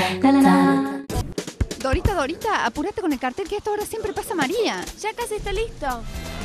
Dorita, Dorita, apúrate con el cartel que a esta hora siempre pasa María. Ya casi está listo.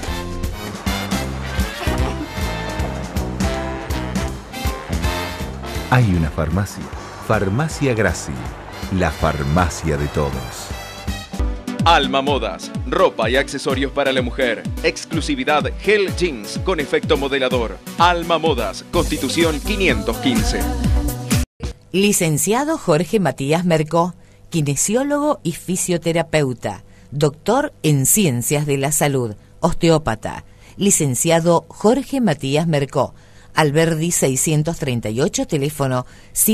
Hay una farmacia, Farmacia Grassi, la farmacia de todos. Alma Modas, ropa y accesorios para la mujer. Exclusividad Gel Jeans con efecto modelador. Alma Modas, Constitución 515. Licenciado Jorge Matías Mercó, kinesiólogo y fisioterapeuta, doctor en Ciencias de la Salud, osteópata. Licenciado Jorge Matías Mercó, Alberdi 638, teléfono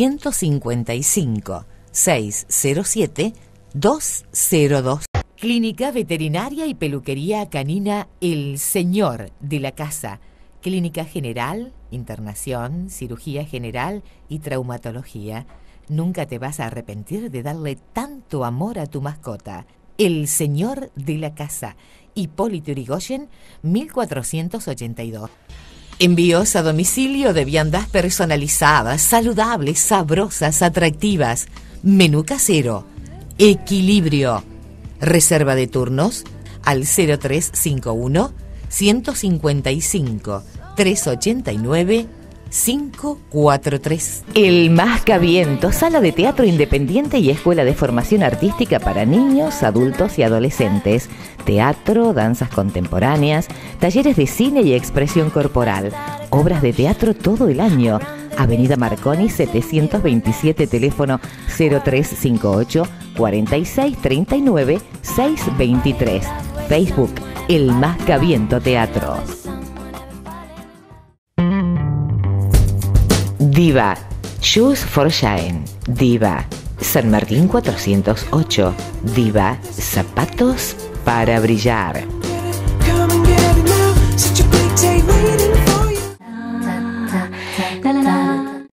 155 607 202. Clínica Veterinaria y Peluquería Canina El Señor de la Casa. Clínica General, internación, cirugía general y traumatología. Nunca te vas a arrepentir de darle tanto amor a tu mascota. El Señor de la Casa. Hipólito Yrigoyen, 1482. Envíos a domicilio de viandas personalizadas, saludables, sabrosas, atractivas. Menú casero. Equilibrio. Reserva de turnos al 0351 155 389 543. El Mascaviento, sala de teatro independiente y escuela de formación artística para niños, adultos y adolescentes. Teatro, danzas contemporáneas, talleres de cine y expresión corporal. Obras de teatro todo el año. Avenida Marconi 727, teléfono 0358 4639 623. Facebook El Mascaviento Teatro. Diva, Shoes for Shine. Diva, San Martín 408. Diva, zapatos para brillar.